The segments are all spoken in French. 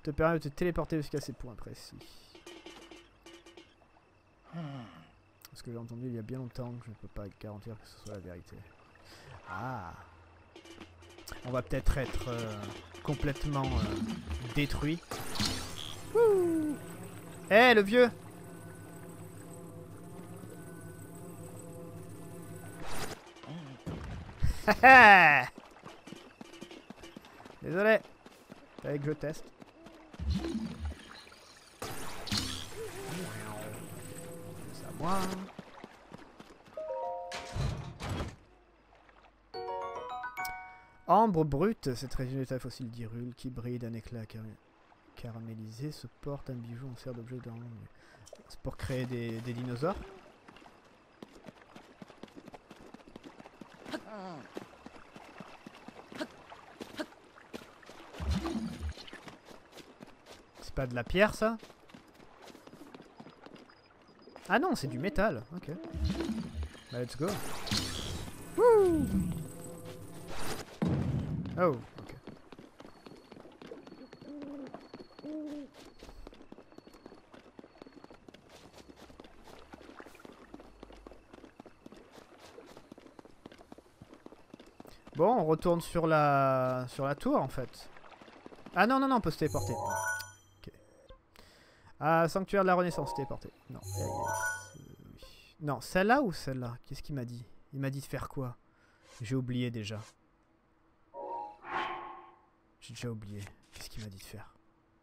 te permet de te téléporter jusqu'à ces points précis. Parce que j'ai entendu il y a bien longtemps que je ne peux pas garantir que ce soit la vérité. Ah. On va peut-être être, complètement détruit. Wouh. Eh, le vieux! Désolé. Fallait que je teste. C'est à moi. Ambre brute, cette région d'état fossile d'Hyrule qui brille d'un éclat caramélisé se porte un bijou en serre d'objet dans... C'est pour créer des dinosaures. C'est pas de la pierre ça? Ah non, c'est du métal. Ok. Bah, let's go. Wouh! Oh, ok. Bon, on retourne sur la tour en fait. Ah non, non, non, on peut se téléporter. Ok. Ah, sanctuaire de la Renaissance, téléporté. Non. Oui. Non, celle-là ou celle-là? Qu'est-ce qu'il m'a dit? Il m'a dit de faire quoi? J'ai oublié déjà. J'ai déjà oublié. Qu'est-ce qu'il m'a dit de faire?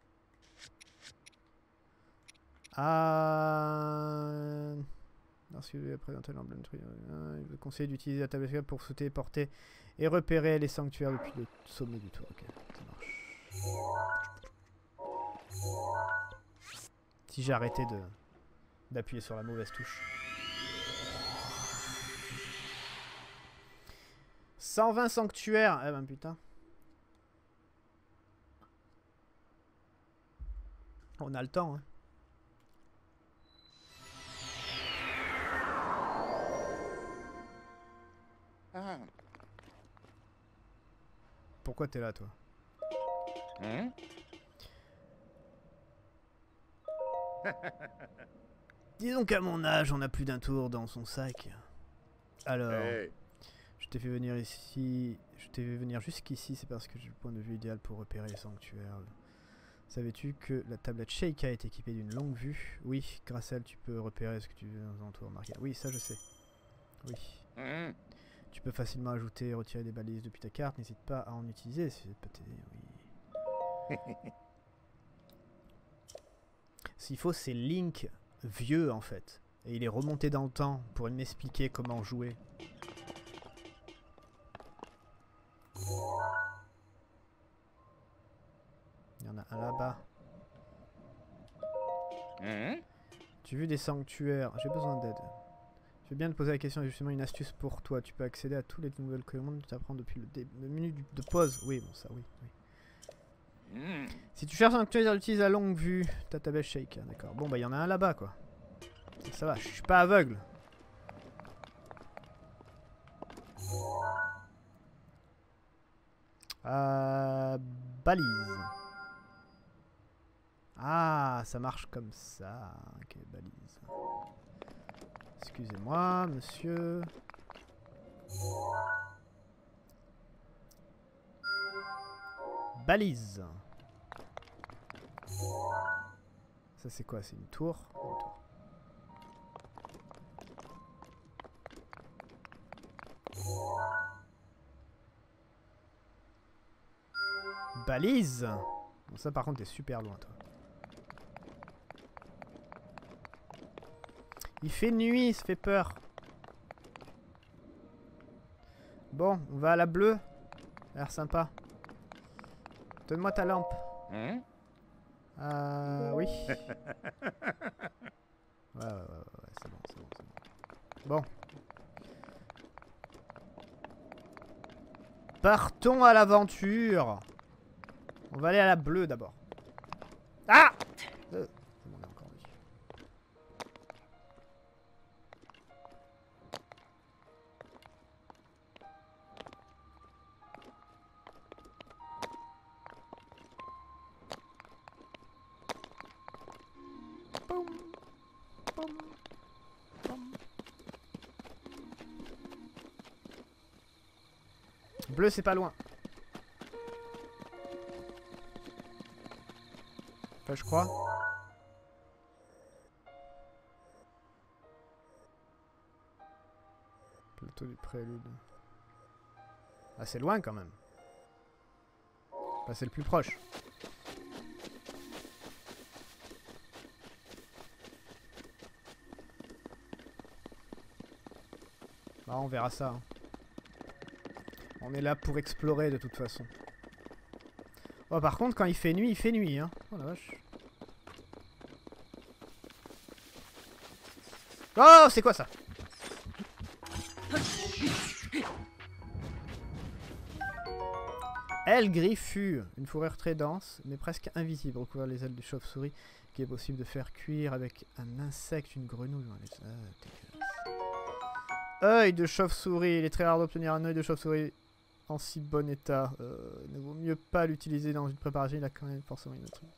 Ah... Lorsque vous avez présenté l'emblème, il vous conseille d'utiliser la tablette pour se téléporter et repérer les sanctuaires depuis le sommet du tour. Ok, ça marche. Si j'ai arrêté d'appuyer sur la mauvaise touche. 120 sanctuaires. Eh ben putain. On a le temps, hein. Pourquoi t'es là, toi? Disons qu'à mon âge, on a plus d'un tour dans son sac. Alors, je t'ai fait venir ici. Je t'ai fait venir jusqu'ici, c'est parce que j'ai le point de vue idéal pour repérer les sanctuaires. Savais-tu que la tablette Sheikah est équipée d'une longue vue? Oui, grâce à elle, tu peux repérer ce que tu veux dans un tour marqué. Oui, ça je sais. Oui. Tu peux facilement ajouter et retirer des balises depuis ta carte. N'hésite pas à en utiliser si ça peut t'aider. Oui. S'il faut, c'est Link vieux en fait. Et il est remonté dans le temps pour m'expliquer comment jouer. Il y en a un là-bas. Tu as vu des sanctuaires? J'ai besoin d'aide. Je vais bien te poser la question, j'ai justement une astuce pour toi. Tu peux accéder à toutes les nouvelles commandes que tu apprends depuis le menu de pause. Oui, bon, ça, oui. Si tu cherches un sanctuaire, utilise la longue vue. Ta tablette Sheikah, d'accord. Bon, bah, il y en a un là-bas, quoi. Ça va, je suis pas aveugle. Balise. Ah, ça marche comme ça. Ok, balise. Excusez-moi, monsieur. Balise. Ça c'est quoi? C'est une tour? Balise. Bon, ça par contre t'es super loin toi. Il fait nuit, ça fait peur. Bon, on va à la bleue. Ça a l'air sympa. Donne-moi ta lampe. Oui. Ouais, c'est bon, c'est bon, c'est bon. Bon. Partons à l'aventure. On va aller à la bleue d'abord. Ah! On a encore vu. Bleu, c'est pas loin. Enfin, je crois. Plateau du prélude. Ah, c'est loin quand même. Enfin, c'est le plus proche. Ah, on verra ça. Hein. On est là pour explorer de toute façon. Oh, par contre, quand il fait nuit, hein. Oh la vache. Oh, c'est quoi ça? Aile griffue, une fourrure très dense, mais presque invisible, recouvert les ailes de chauve-souris, qui est possible de faire cuire avec un insecte, une grenouille. Œil de chauve-souris, il est très rare d'obtenir un œil de chauve-souris en si bon état. Ne vaut mieux pas l'utiliser dans une préparation, il a quand même forcément une autre.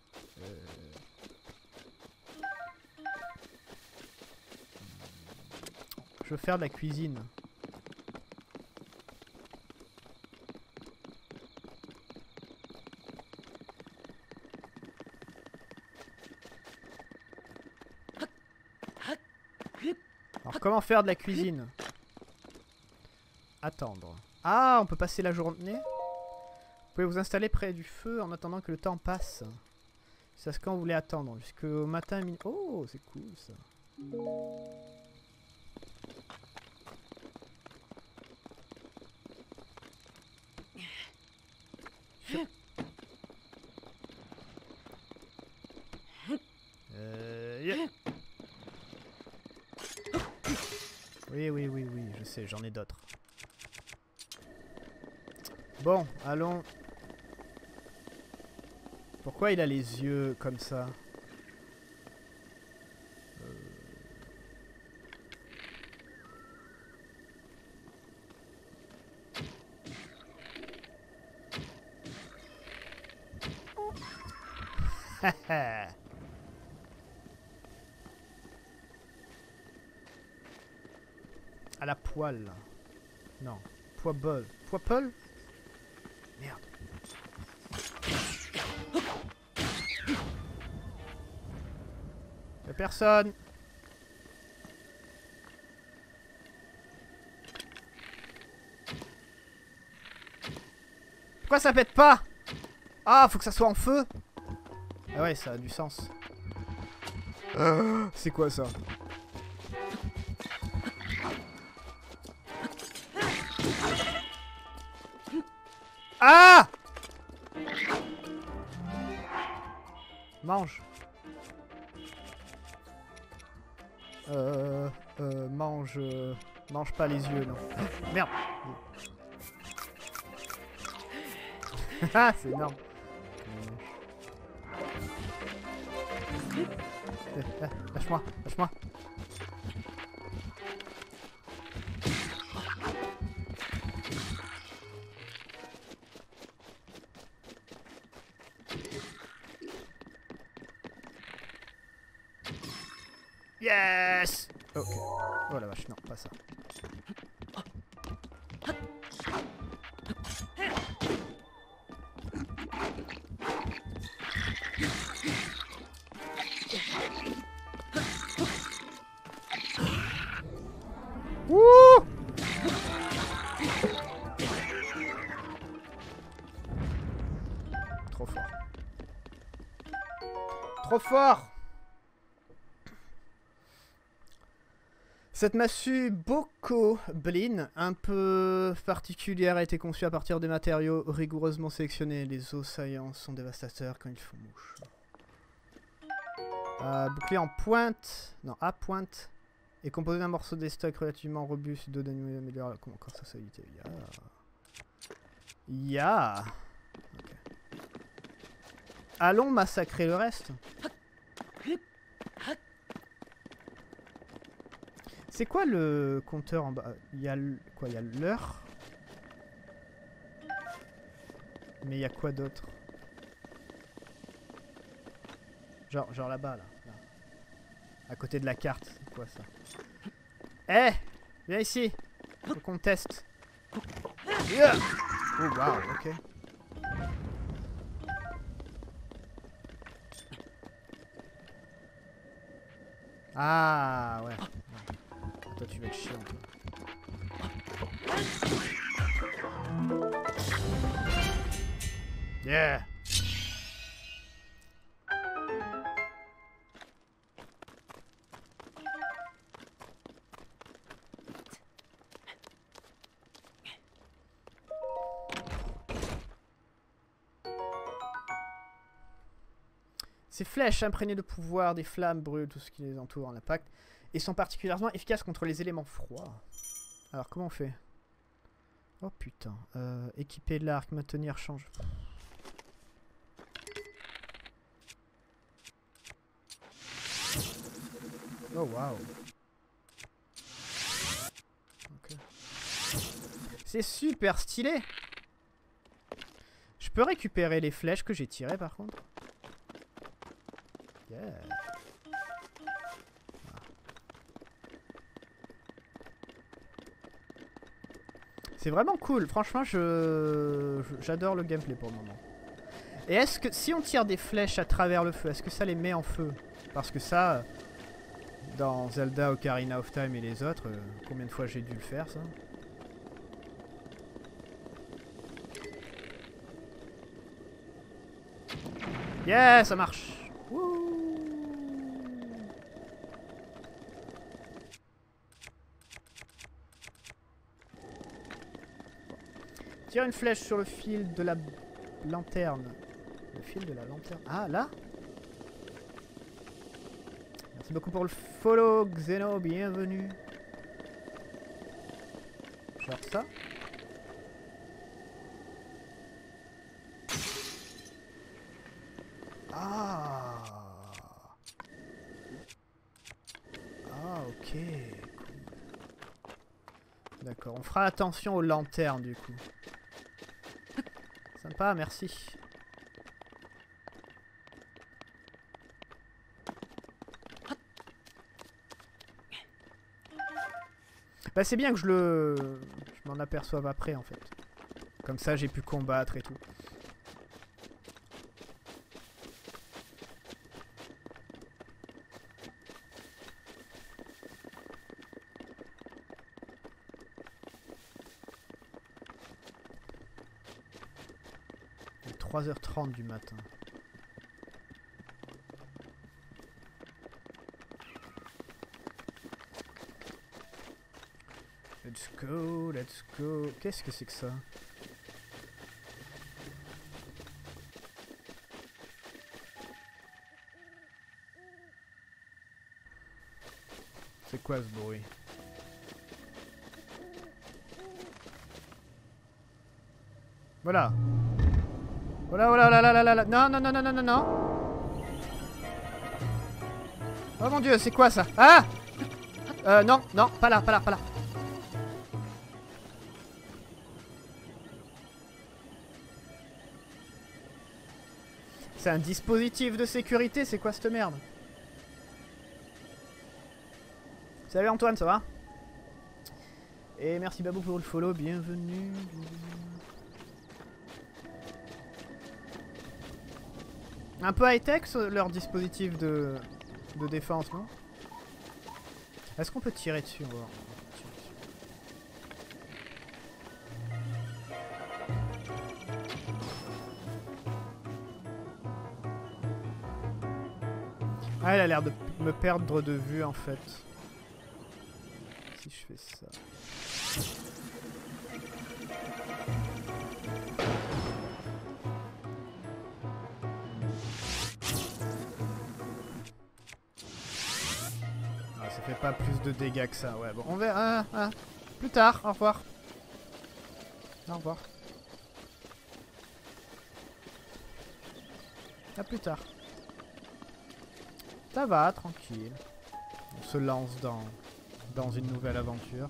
Je veux faire de la cuisine. Alors comment faire de la cuisine? Attendre. Ah, on peut passer la journée. Vous pouvez vous installer près du feu en attendant que le temps passe. C'est ce quand vous voulez attendre. Jusqu'au matin. Oh, c'est cool ça. Yeah. Oui, je sais, j'en ai d'autres. Bon, allons. Pourquoi il a les yeux comme ça? À la poêle. Non. Poêle. Poêle? Merde. Y'a personne. Pourquoi ça pète pas? Ah, faut que ça soit en feu. Ah ouais, ça a du sens. C'est quoi ça? Ah! Mange. Mange pas les yeux, non. Merde. Ah, c'est énorme. Lâche-moi, lâche-moi. Yes! Ok. Oh la vache, non, pas ça. Wouh! Trop fort. Trop fort! Cette massue Boko Blin, un peu particulière, a été conçue à partir de matériaux rigoureusement sélectionnés. Les os saillants sont dévastateurs quand ils font mouche. Bouclier en pointe, non à pointe, est composé d'un morceau d'estoc relativement robuste d'eau d'animaux améliore comment encore sa solidité. Ya. Okay. Allons massacrer le reste. C'est quoi le compteur en bas? Il y a quoi? Il y a l'heure. Mais il y a quoi d'autre? Genre là-bas, là. À côté de la carte. C'est quoi ça? Eh! Viens ici! Faut qu'on teste. Yeah. Oh waouh, ok. Ah ouais. Non. Toi tu vas être chiant toi. Yeah. Ces flèches imprégnées de pouvoir, des flammes brûlent tout ce qui les entoure en impact et sont particulièrement efficaces contre les éléments froids. Alors comment on fait? Oh putain. Équiper l'arc, maintenir, change. Oh waouh. Ok. C'est super stylé. Je peux récupérer les flèches que j'ai tirées par contre. Yeah. C'est vraiment cool, franchement j'adore le gameplay pour le moment. Et est-ce que si on tire des flèches à travers le feu, est-ce que ça les met en feu? Parce que ça, dans Zelda, Ocarina of Time et les autres, combien de fois j'ai dû le faire ça? Yeah, ça marche. Wouh. Tire une flèche sur le fil de la lanterne. Le fil de la lanterne. Ah, là? Merci beaucoup pour le follow, Xeno, bienvenue. Genre ça. Ah. Ah, ok. Cool. D'accord, on fera attention aux lanternes du coup. Sympa, merci. Bah c'est bien que je m'en aperçoive après en fait. Comme ça j'ai pu combattre et tout. Il est 3h30 du matin. Let's go, let's go. Qu'est-ce que c'est que ça? C'est quoi ce bruit? Voilà. Voilà, voilà, là, là, là, là, là. Non, non, non, non, non, non, non. Oh mon dieu, c'est quoi ça? Ah! Non, non, pas là, pas là, pas là. C'est un dispositif de sécurité, c'est quoi cette merde? Salut Antoine, ça va? Et merci Babou pour le follow, bienvenue. Un peu high-tech leur dispositif de défense, non? Est-ce qu'on peut tirer dessus? On va voir. Ah, elle a l'air de me perdre de vue en fait. Si je fais ça. Ah, ça fait pas plus de dégâts que ça. Ouais, bon, on verra. Plus tard, au revoir. Au revoir. À plus tard. Ça va, tranquille. On se lance dans une nouvelle aventure.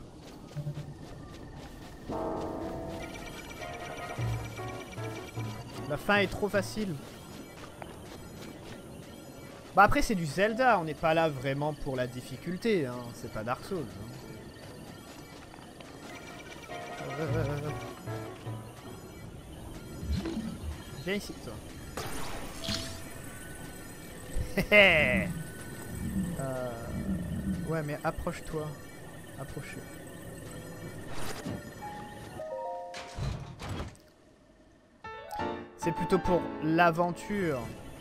La fin est trop facile. Bah après c'est du Zelda, on n'est pas là vraiment pour la difficulté, hein. C'est pas Dark Souls. Hein. Viens ici, toi. Ouais, mais approche-toi. Approchez. C'est plutôt pour l'aventure.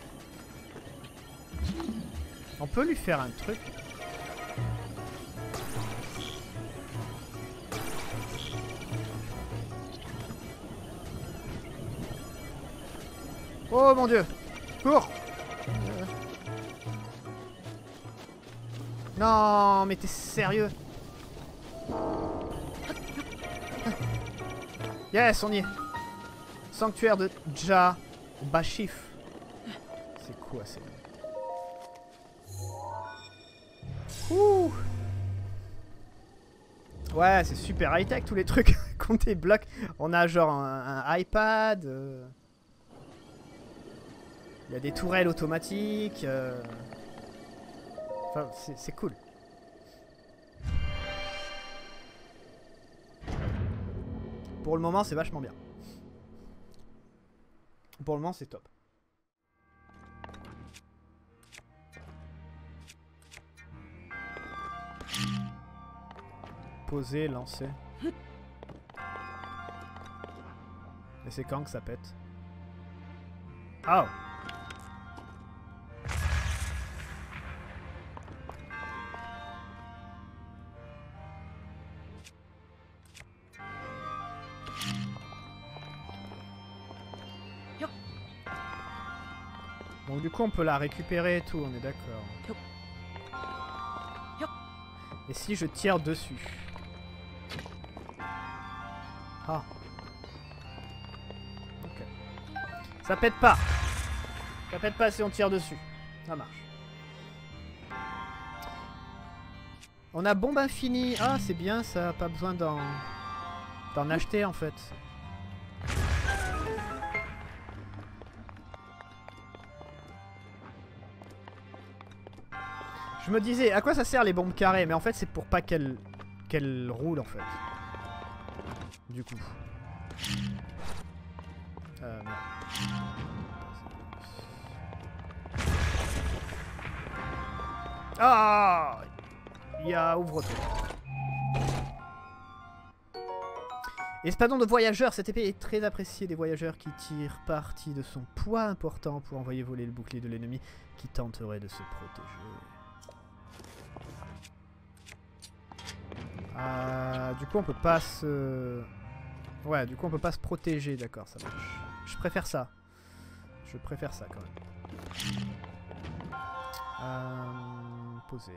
On peut lui faire un truc. Oh mon dieu! Cours! Non, mais t'es sérieux? Yes, on y est. Sanctuaire de Ja Bashif. C'est quoi c'est? Ouh. Ouais, c'est super high-tech tous les trucs qu'on débloque. On a genre un iPad. Il y a des tourelles automatiques. Enfin, c'est cool. Pour le moment, c'est vachement bien. Pour le moment, c'est top. Poser, lancer. Et c'est quand que ça pète? Oh! Donc du coup on peut la récupérer et tout, on est d'accord. Et si je tire dessus? Ah. Ok. Ça pète pas. Ça pète pas si on tire dessus. Ça marche. On a bombe infinie. Ah c'est bien ça, pas besoin d'en acheter en fait. Je me disais, à quoi ça sert les bombes carrées? Mais en fait, c'est pour pas qu'elles roulent, en fait. Du coup. Non. Ah! Ouvre-toi. Espadon de voyageurs. Cette épée est très appréciée des voyageurs qui tirent parti de son poids important pour envoyer voler le bouclier de l'ennemi qui tenterait de se protéger. Du coup on peut pas se... Ouais, du coup on peut pas se protéger, d'accord, ça marche. Je préfère ça. Je préfère ça quand même. Poser...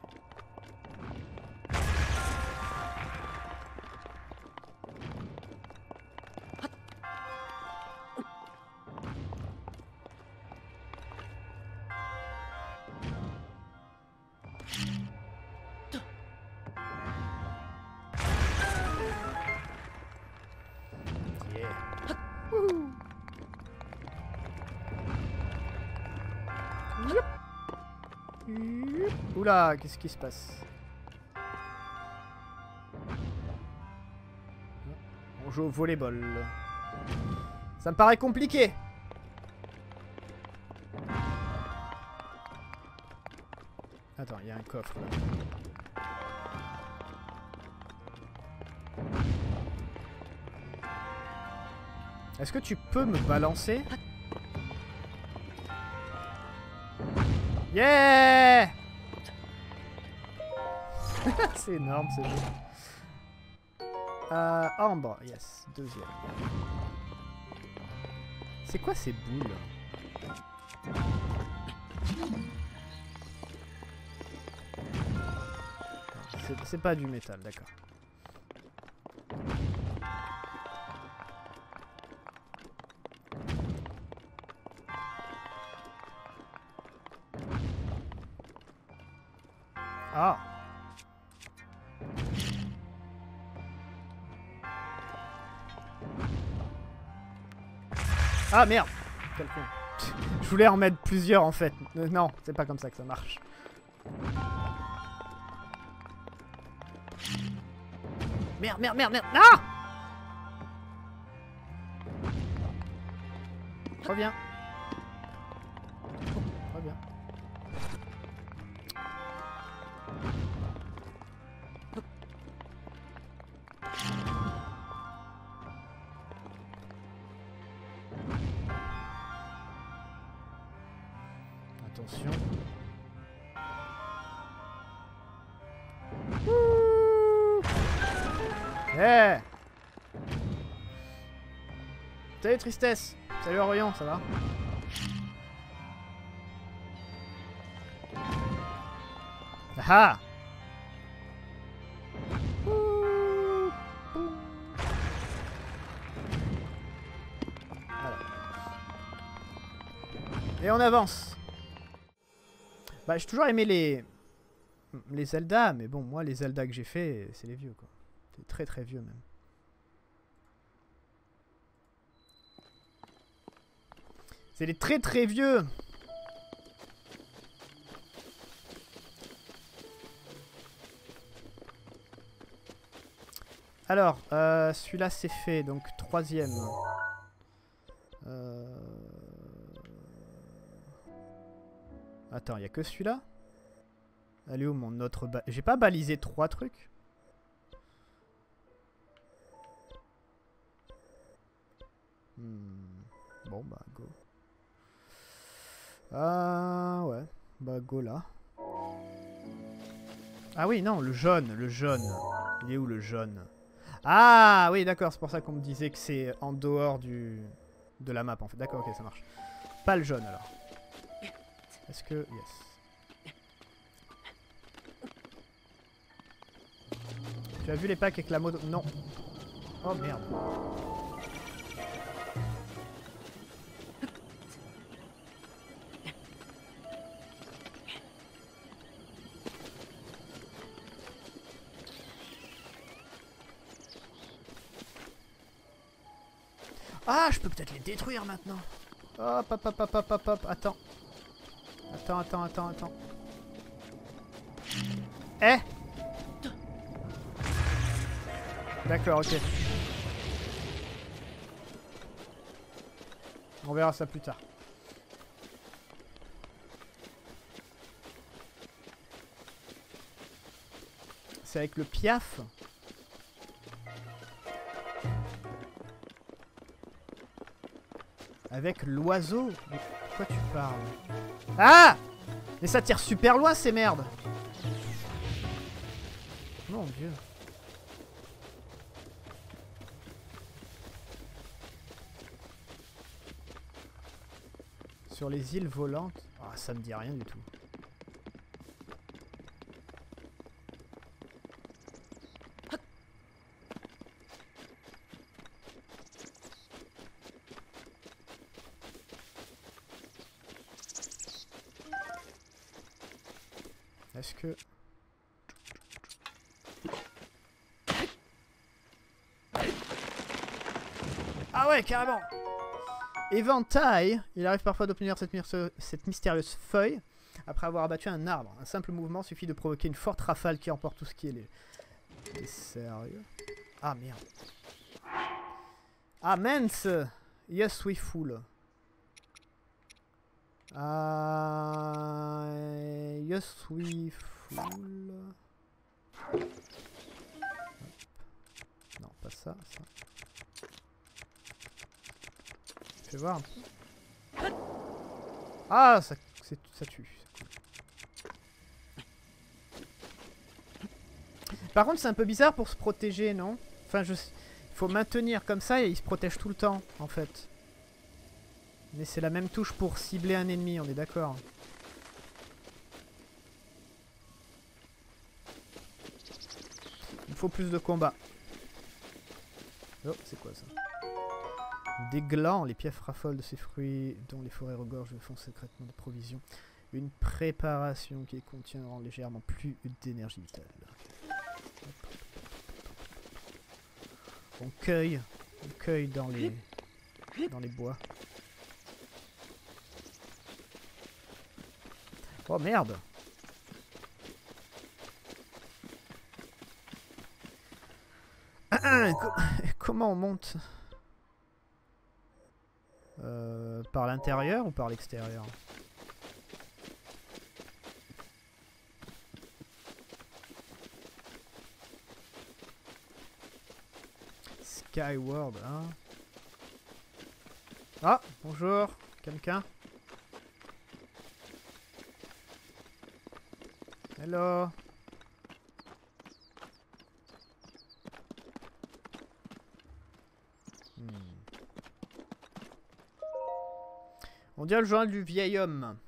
Oula, qu'est-ce qui se passe? On joue au volleyball. Ça me paraît compliqué. Attends, il y a un coffre là. Est-ce que tu peux me balancer? Yeah! C'est énorme ce jeu. Ambre, yes, deuxième. C'est quoi ces boules? C'est pas du métal, d'accord. Ah! Ah merde! Quel con. Je voulais en mettre plusieurs en fait. Non, c'est pas comme ça que ça marche. Merde, merde, merde, merde! Ah! Reviens. Reviens. Attention. Eh! Salut Tristesse! Salut Orion, ça va? Ah! Voilà. Et on avance. Bah, j'ai toujours aimé les Zelda, mais bon, moi, les Zelda que j'ai fait, c'est les vieux, quoi. C'est très très vieux, même. C'est les très très vieux. Alors, celui-là c'est fait, donc troisième. Attends, il n'y a que celui-là? Allez où mon autre... J'ai pas balisé 3 trucs? Bon, bah, go. Ah, ouais. Bah, go là. Ah oui, non, le jaune, le jaune. Il est où le jaune? Ah, oui, d'accord, c'est pour ça qu'on me disait que c'est en dehors de la map, en fait. D'accord, ok, ça marche. Pas le jaune, alors. Est-ce que... Yes. Tu as vu les packs avec la moto? Non. Oh, merde. Ah, je peux peut-être les détruire maintenant. Hop, hop, hop, hop, hop, hop, hop. Attends. Attends. Eh! D'accord, ok. On verra ça plus tard. C'est avec le piaf. Avec l'oiseau? De quoi tu parles? Ah! Mais ça tire super loin ces merdes! Mon dieu. Sur les îles volantes? Ah, ça me dit rien du tout. Est-ce que... Ah ouais, carrément! Éventail, il arrive parfois d'obtenir cette mystérieuse feuille après avoir abattu un arbre. Un simple mouvement suffit de provoquer une forte rafale qui emporte tout ce qui est les... T'es sérieux? Ah merde. Ah mince! Yes we fool. Yes we fool. Non, pas ça, ça. Fais voir un peu. Ah, ça tue. Par contre, c'est un peu bizarre pour se protéger, non? Enfin, il faut maintenir comme ça et il se protège tout le temps, en fait. Mais c'est la même touche pour cibler un ennemi, on est d'accord. Il faut plus de combat. Oh, c'est quoi ça? Des glands, les piafs raffolent de ces fruits dont les forêts regorgent font secrètement des provisions. Une préparation qui les contient rend légèrement plus d'énergie vitale. On cueille dans les bois. Oh merde! Comment on monte? Par l'intérieur ou par l'extérieur? Skyward, hein? Ah, bonjour, quelqu'un? Hello? On dirait le journal du vieil homme.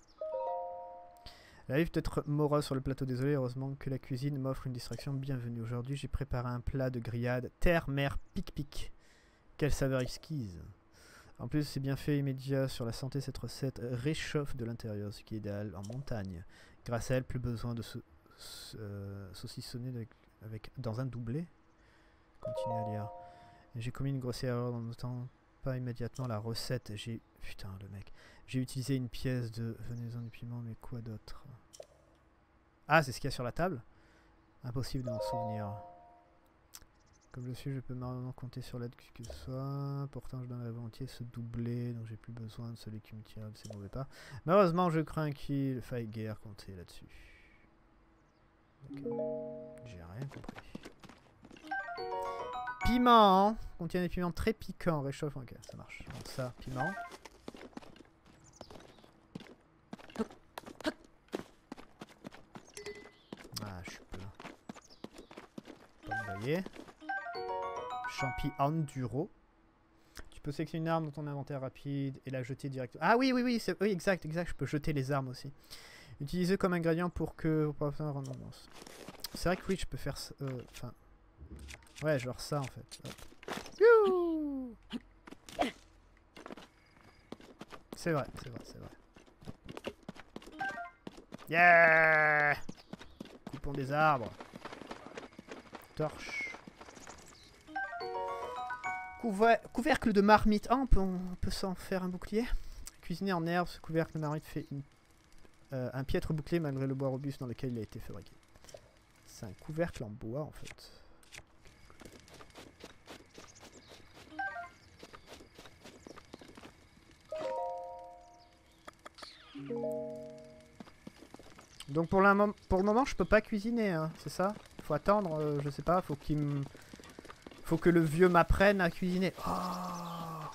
La vie peut être morose sur le plateau, désolé, heureusement que la cuisine m'offre une distraction. Bienvenue, aujourd'hui j'ai préparé un plat de grillade terre, mer, pic-pic. Quelle saveur exquise. En plus c'est bien fait immédiat sur la santé, cette recette réchauffe de l'intérieur, ce qui est idéal en montagne. Grâce à elle, plus besoin de saucissonner dans un doublé. Continue à lire. J'ai commis une grosse erreur en notant pas immédiatement la recette. Putain le mec. J'ai utilisé une pièce de venaison du piment, mais quoi d'autre? Ah, c'est ce qu'il y a sur la table? Impossible de m'en souvenir. Comme je suis, je peux maintenant compter sur l'aide que ce soit. Pourtant, je donnerais volontiers ce doublé, donc j'ai plus besoin de celui qui me tire de ces mauvais pas. Malheureusement, je crains qu'il faille guère compter là-dessus. Okay. J'ai rien compris. Piment, hein, contient des piments très piquants, réchauffe. Ok, ça marche. Donc ça, piment. Ah, je suis plein. Pas envoyé. Champi enduro. Tu peux sélectionner une arme dans ton inventaire rapide et la jeter directement. Ah oui, oui, exact. Je peux jeter les armes aussi. Utiliser comme ingrédient pour que vous pouvez faire redondance. C'est vrai que oui, je peux faire. Enfin. Ouais, genre ça en fait. Youhou! C'est vrai. Yeah! Coupons des arbres. Torche. Couvercle de marmite. Ah, on peut s'en faire un bouclier. Cuisiné en herbe, ce couvercle de marmite fait un piètre bouclier malgré le bois robuste dans lequel il a été fabriqué. C'est un couvercle en bois en fait. Donc pour le moment je peux pas cuisiner, hein, c'est ça? Faut attendre, je sais pas, faut que le vieux m'apprenne à cuisiner. Oh,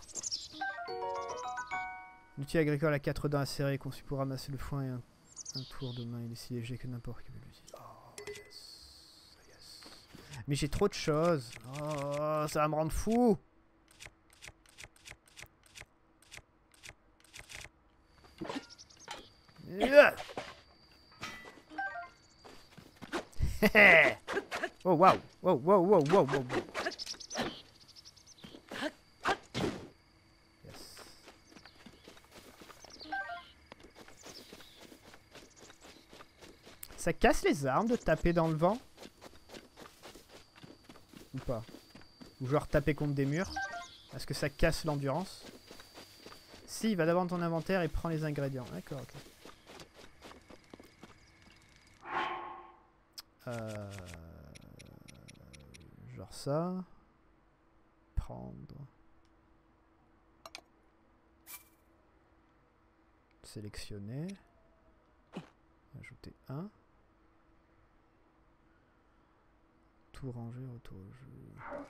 l'outil agricole à 4 dents acérées conçu pour ramasser le foin et un tour de main. Il est si léger que n'importe qui peut l'utiliser. Oh yes. Mais j'ai trop de choses. Oh, ça va me rendre fou. Oh waouh. Wow. Yes. Ça casse les armes de taper dans le vent? Ou pas? Ou genre taper contre des murs? Est-ce que ça casse l'endurance? Si, va d'abord dans ton inventaire et prends les ingrédients. D'accord, ok. Genre ça. Prendre. Sélectionner. Ajouter 1. Tout ranger, retour au jeu.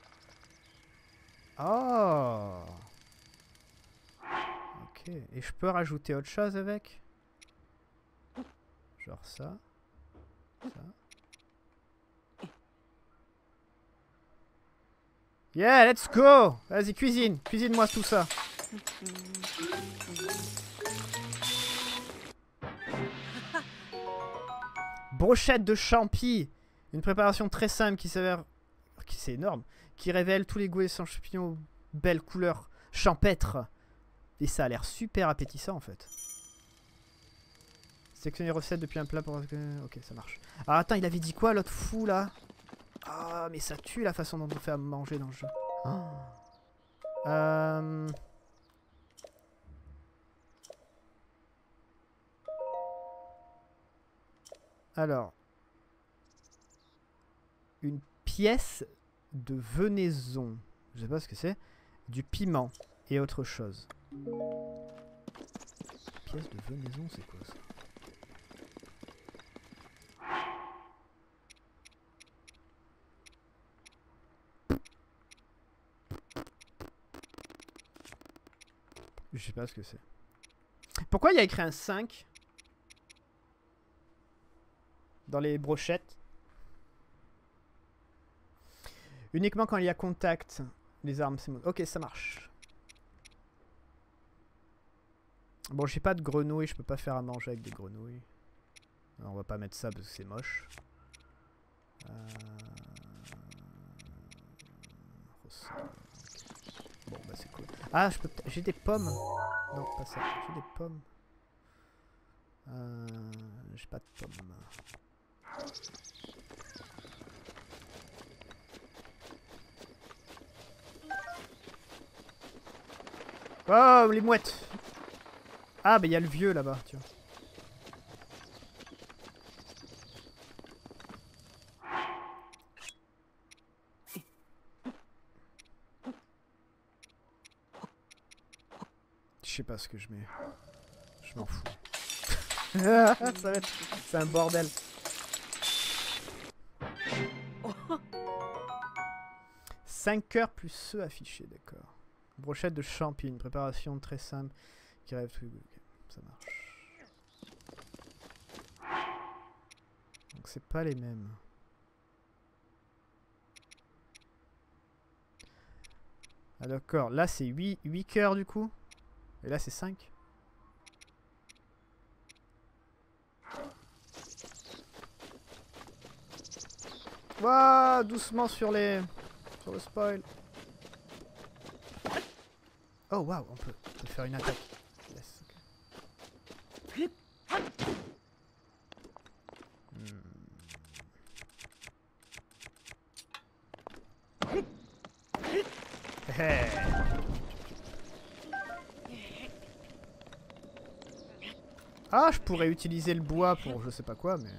Oh! Ok. Et je peux rajouter autre chose avec? Genre ça. Ça. Yeah, let's go! Vas-y, cuisine! Cuisine-moi tout ça! Brochette de champi! Une préparation très simple qui s'avère... C'est énorme! Qui révèle tous les goûts et sans champignons aux belles couleurs champêtres. Et ça a l'air super appétissant en fait. Sélectionner recette depuis un plat pour... Ok, ça marche. Ah attends, il avait dit quoi l'autre fou là? Ah, mais ça tue la façon dont on fait à manger dans le jeu. Oh. Alors. Une pièce de venaison. Je sais pas ce que c'est. Du piment et autre chose. Pièce de venaison, c'est quoi ça? Je sais pas ce que c'est. Pourquoi il y a écrit un 5 dans les brochettes? Uniquement quand il y a contact. Les armes, c'est... Ok, ça marche. Bon, j'ai pas de grenouilles, je peux pas faire à manger avec des grenouilles. Alors, on va pas mettre ça parce que c'est moche. Bon, bah c'est cool. Ah, je peux... J'ai des pommes. Non, pas ça. J'ai des pommes. J'ai pas de pommes. Oh, les mouettes! Ah, bah il y a le vieux là-bas, tu vois. Je sais pas ce que je mets. Je m'en fous. Ça va être... C'est un bordel. « 5 heures plus ceux affichés, d'accord. Brochette de champignons, préparation très simple. Qui rêve tout. Okay, ça marche. Donc c'est pas les mêmes. Ah d'accord, là c'est 8 cœurs du coup. Et là c'est 5. Waouh, doucement sur les... Sur le spoil. Oh waouh, on peut faire une attaque. Yes, okay. Hey. Ah, je pourrais utiliser le bois pour je sais pas quoi, mais...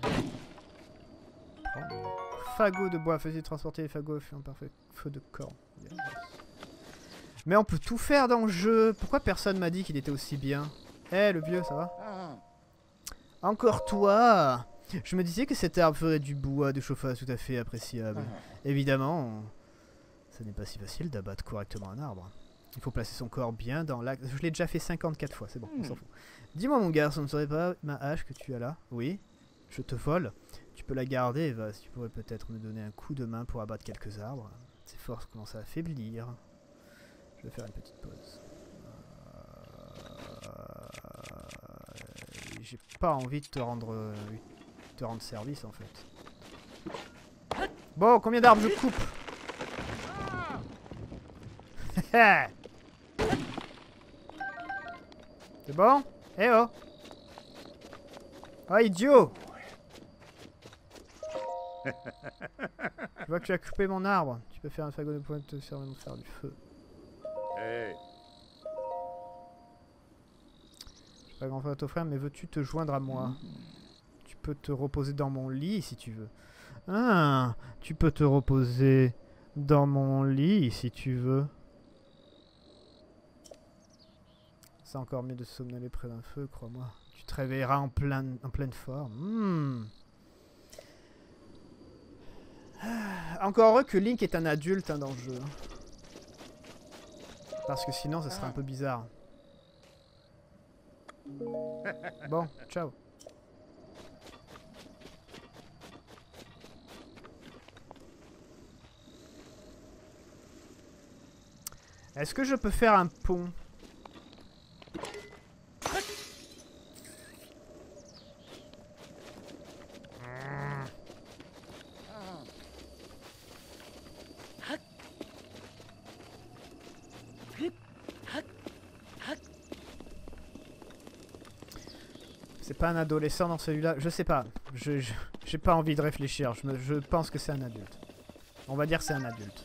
Fagot de bois, faisait transporter les fagots, fait un parfait feu de corps. Yes. Mais on peut tout faire dans le jeu. Pourquoi personne m'a dit qu'il était aussi bien? Eh, le vieux, ça va? Encore toi? Je me disais que cet arbre ferait du bois de chauffage tout à fait appréciable. Évidemment, ce n'est pas si facile d'abattre correctement un arbre. Il faut placer son corps bien dans l'axe. Je l'ai déjà fait 54 fois, c'est bon, on s'en fout. Dis-moi mon garçon, ne serait pas ma hache que tu as là? Oui, je te vole. Tu peux la garder, Eva. Tu pourrais peut-être me donner un coup de main pour abattre quelques arbres. Ses forces commencent à affaiblir. Je vais faire une petite pause. J'ai pas envie de te rendre service en fait. Bon, combien d'arbres je coupe? C'est bon? Eh oh! Oh idiot! Je vois que tu as coupé mon arbre. Tu peux faire un fagot de pointe te servir de faire du feu. Hey. J'ai pas grand chose à t'offrir, mais veux-tu te joindre à moi? Tu peux te reposer dans mon lit si tu veux. Ah, tu peux te reposer dans mon lit si tu veux. C'est encore mieux de somnoler près d'un feu, crois-moi. Tu te réveilleras en pleine forme. Encore heureux que Link est un adulte hein, dans le jeu. Parce que sinon, ça serait un peu bizarre. Bon, ciao. Est-ce que je peux faire un pont? C'est pas un adolescent dans celui-là. Je sais pas. J'ai pas envie de réfléchir. Je pense que c'est un adulte. On va dire que c'est un adulte.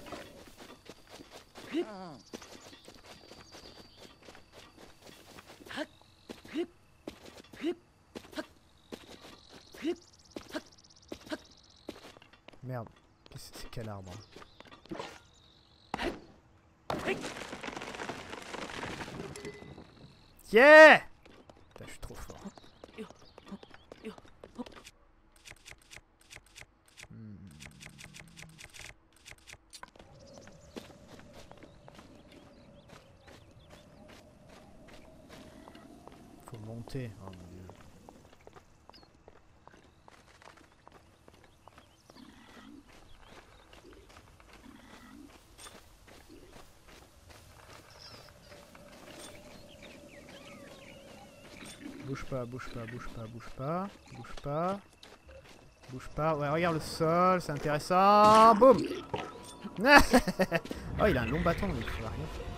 Merde. C'est quel arbre? Yeah! Putain, je suis trop fort. Faut monter. Oh mon dieu. Bouge pas, bouge pas, bouge pas, bouge pas, bouge pas. Bouge pas. Ouais, regarde le sol, c'est intéressant. Boum. Oh, il a un long bâton, il faut rien faire.